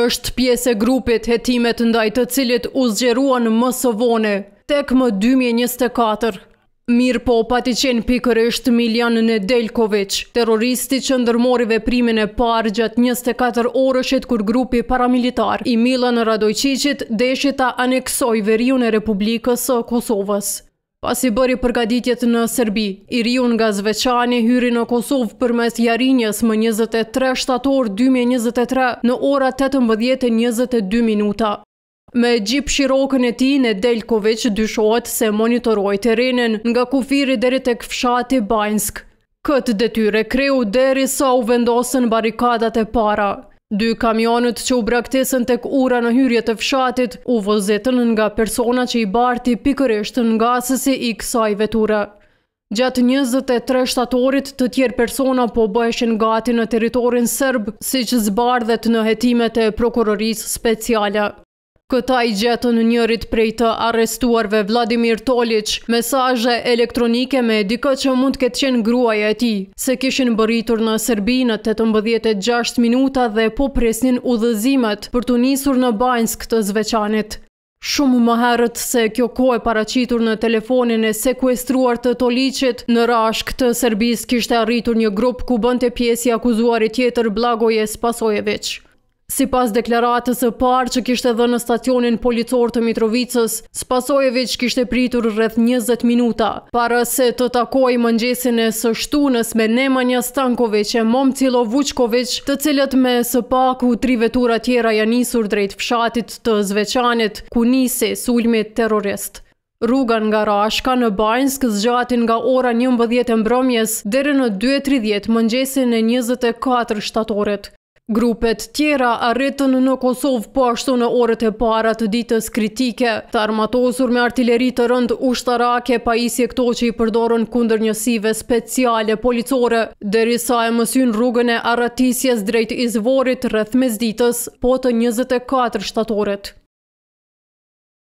është pjesë e grupit hetimet ndaj të cilit u zgjeruan më së vone, tek më 2024. Mirë po pati qenë pikërisht Miljan Nedeljković, terroristi që ndërmori veprimin e parë gjatë 24 orëshit kur grupi paramilitar i Milan Radojčićit deshi ta aneksoj veriun e Republikës së Kosovës. Pasi bëri përgatitjet në Serbi, i riu nga Zveçani hyri në Kosovë përmes Jarinjës më 23 shtator 2023 në ora 18:22 minuta. Me gjip shirokën e tij, Nedeljković dyshohet se monitoroi terrenin nga kufiri deri tek fshati Banjsk. Këtë detyrë kreu derisa u vendosën barikadat e para. 2 kamionët që u braktisën tek ura në hyrje të fshatit u vozitën nga persona që i barti pikërisht ngasësi i kësaj veture. Gjatë 23 shtatorit të tjerë persona po bëheshin gati në territorin serb, siç zbardhet në hetimet e prokurorisë speciale. Këta i gjetën njërit prej të arrestuarve Vladimir Tolić mesazhe elektronike me dikë që mund të ketë qenë gruaja e tij, se kishin bërritur në Serbi në 18:06 minuta dhe po presnin udhëzimet për të nisur në Banjsk të Zveçanit. Shumë më herët se kjo kohë e paraqitur në telefonin e sekuestruar të Tolićit, në rashk të Serbisë kishte arritur një grup ku bënte pjesë i akuzuarit tjetër Blagoje Spasojević. Sipas deklaratës së parë që kishte dhënë në stacionin policor të Mitrovicës, Spasojević kishte pritur rreth 20 minuta, para se të takojë mëngjesin e së shtunës me Nemanja Stanković e Momcilo Vučković, të cilët me së paku 3 vetura tjera janë nisur drejt fshatit të Zveçanit, ku nisi sulmi terrorist. Rruga nga Rashka në Banjsk zgjati nga ora 11 e mbrëmjes deri në 2:30 mëngjesin e 24 shtatorit. Grupet tjera arritën në Kosovë po ashtu në orët e para të ditës kritike, të armatosur me artilleri të rënd ushtarake, pajisje këto që i përdorën kundër njësive speciale policore, derisa e mësyn rrugën e arratisjes drejt izvorit rreth mesditës, po të 24 shtatorit.